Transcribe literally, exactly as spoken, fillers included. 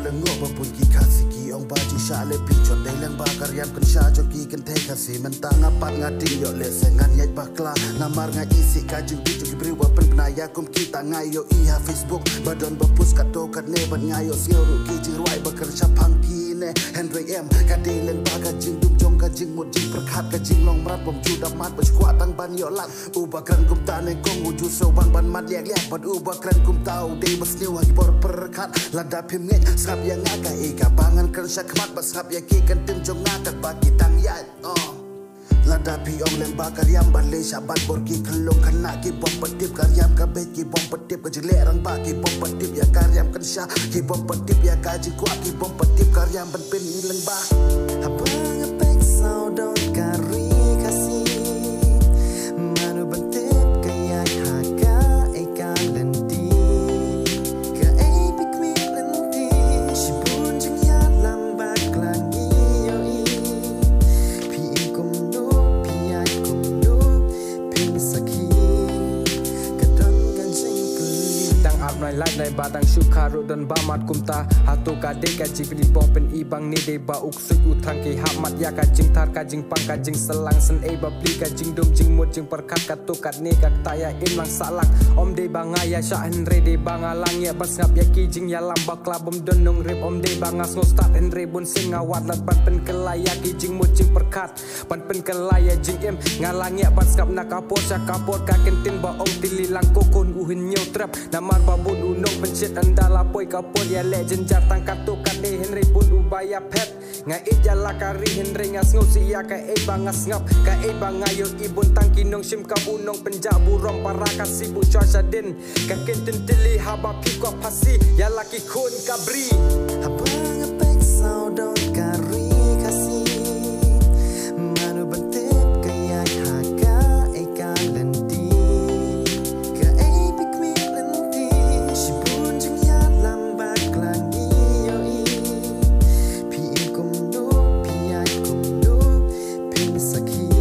lengo bapun ki kasiki ong baji shale pichon dei lang ba karyam kan sha joki kan te kasi mentang apat ngati yo le sengan yai bakla namar nga isi kaju bitu ki bri wa pen penaya kum kita ngayo iha Facebook badon bapus kato kat ne ban ngayo sieru ki jing ruai bakar chapang ki ne Henry M kadei lang ba ka jing dum jong ka jing mut jing perkhat ka jing long mrat bom ju damat ba squat tang ban yo lat ubakran kum ta ne kong uju so bang ban mat yak yak bad ubakran kum tau dei bas ni wa bor perkhat lada phim nge sap yang ngaka ika bangan kan syakmat bas sap ya ki kan tim jong ngaka bagi tang yat oh lada pi ong lem ba karyam ban le sabat bor ki kelong kana ki bom petip karyam ka be ki bom petip ka jile rang ba ki bom petip ya karyam kan sya ki bom petip ya ka ji kwa ki bom petip karyam ban pen ileng ba abang apek sao don kari kasi manu bentip kaya haka eka lenti ka ei pikmi lenti shibun jing ya lambak lagi yo i pi kum do pi ai kum do pin sakhi kadang kan sing kuli tang ap nai lai nai batang syukaru dan bamat kumta hatu kadek kaji pili bong pen ibang ni de ba uksui utang ki hamat ya kajing tar kajing pang kajing selang sen e ba pli kajing dum jing mut jing perkat katu kat ni kak taya im lang salak om de bangaya sya henre de bangalang ya bas ngap ya ki jing ya lambak labum denung rip om de bangas ngostat henre bun sing ngawat lat ban pen kelaya ki jing mut jing perkat ban pen kelaya jing em ngalang ya bas ngap nak kapot sya kapot ka kentin ba ong tililang kokon uhin nyau trap namar babun unong pencet anda lapoi kapot ya legend jatang katu kat de henre bun ubaya pet nga ija lakari henre ngas ngosi ya ka e bangas ngap ka e bangayo ibun tangkinong sim kabunong penjabu rong para kasibu chosa din ka kenten tili haba piko pasi ya laki kun kabri abang apek sao don kari kasi manu bentip kaya haka eka lenti ka ei pikmi lenti shibun jing ya lambak lagi yo i pi kum do pi ai kum do pin sakhi